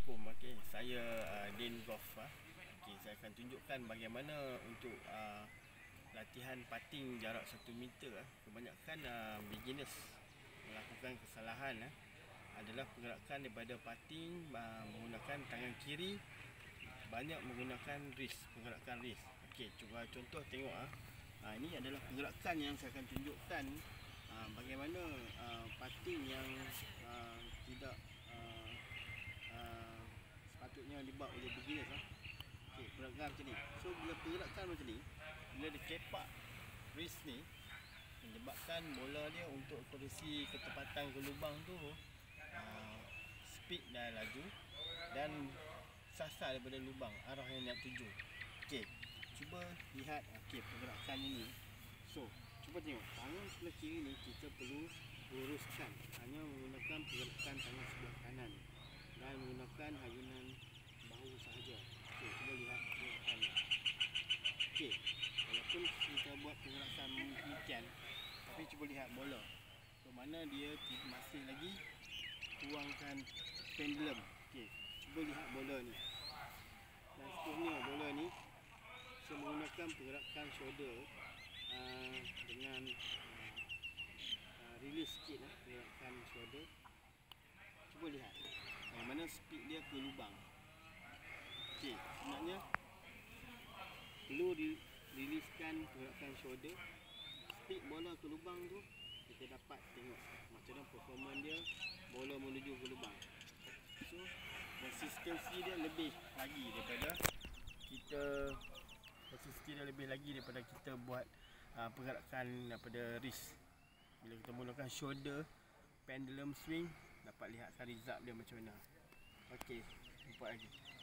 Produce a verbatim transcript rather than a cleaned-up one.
Assalamualaikum. Okey, saya uh, Din Golf. Uh. Okey, saya akan tunjukkan bagaimana untuk uh, latihan putting jarak satu meter. Uh. Kebanyakan uh, beginners melakukan kesalahan uh, adalah pergerakan daripada putting uh, menggunakan tangan kiri, banyak menggunakan wrist, pergerakan wrist. Okey, cuba contoh tengok ah. Uh. Uh, ini adalah pergerakan yang saya akan tunjukkan uh, bagaimana uh, putting yang uh, tidak uh, uh, sepatutnya dibuat oleh beginners ah. Okey, pergerakan macam ni. So bila pergerakan macam ni, bila dia kepak wrist ni, menyebabkan bola dia untuk akurasi ketepatan ke lubang tu uh, speed dah laju dan sasar daripada lubang arah yang nak tuju. Okey, cuba lihat okey pergerakan ini. So, cuba tengok tangan sebelah kiri ni kita perlu luruskan hanya menggunakan pergerakan tangan sebelah kanan dan menggunakan hayunan bahu sahaja. Okey, cuba lihat pergerakan ni. Okey, walaupun kita buat pergerakan demikian, tapi cuba lihat bola. So, mana dia masih lagi tuangkan pendulum. Okey, cuba lihat bola ni. Dan seterusnya bola ni saya menggunakan pergerakan shoulder uh, dengan uh, uh, release sikit lah, pergerakan shoulder. Cuba lihat bagaimana speed dia ke lubang. Okey, sebenarnya perlu releasekan pergerakan shoulder. Speed bola ke lubang tu kita dapat tengok macam mana performance dia bola menuju ke lubang. So konsistensi dia lebih lagi daripada kita konsistensi dia lebih lagi daripada kita buat uh, pergerakan daripada wrist. Bila kita menggunakan shoulder pendulum swing, dapat lihatkan result dia macam mana. Okey, jumpa lagi.